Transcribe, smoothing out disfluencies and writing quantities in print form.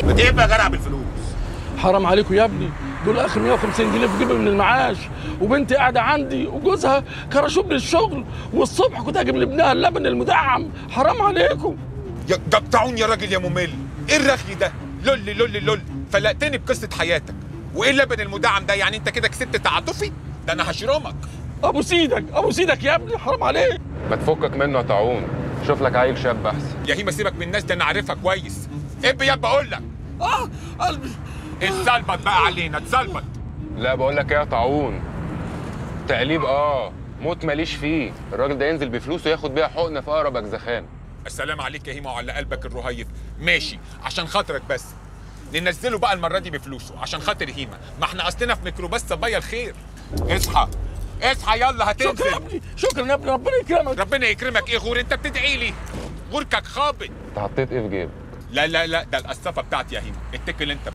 بتقبل يا جدع بالفلوس؟ حرام عليكم يا ابني، دول اخر 150 جنيه في جيبي من المعاش، وبنتي قاعده عندي وجوزها كرشوب للشغل، والصبح كنت هجيب لابنها اللبن المدعم. حرام عليكم. يا جبتعون يا راجل يا ممل، ايه الرغي ده؟ لول لول لول، فلقتني بقصه حياتك. وايه اللبن المدعم ده؟ يعني انت كده كسبت تعاطفي؟ ده انا هشرمك. ابو سيدك ابو سيدك يا ابني، حرام عليك. ما تفكك منه يا طاعون، شوف لك عيل شاب احسن. يا هيما سيبك من الناس ده، انا عارفها كويس. ابي يا بقول لك. قلبي. اتظبط بقى علينا، اتظبط. لا بقول لك ايه يا طاعون، تقليب موت ماليش فيه. الراجل ده ينزل بفلوسه ياخد بيها حقنه في اقرب اجزخان. السلام عليك يا هيما وعلى قلبك الرهيف. ماشي عشان خاطرك، بس ننزله بقى المره دي بفلوسه عشان خاطر هيما. ما احنا اصلنا في ميكروباص صبايا الخير. اصحى اصحى يلا هتنزل. شكرا يا ابني، شكرا يا ابني، ربنا يكرمك. ربنا يكرمك ايه غور؟ انت بتدعي لي؟ غوركك خابط. انت حطيت ايه في جيبك؟ لا لا لا، ده القصافه بتاعتي يا هيما، اتكل انت.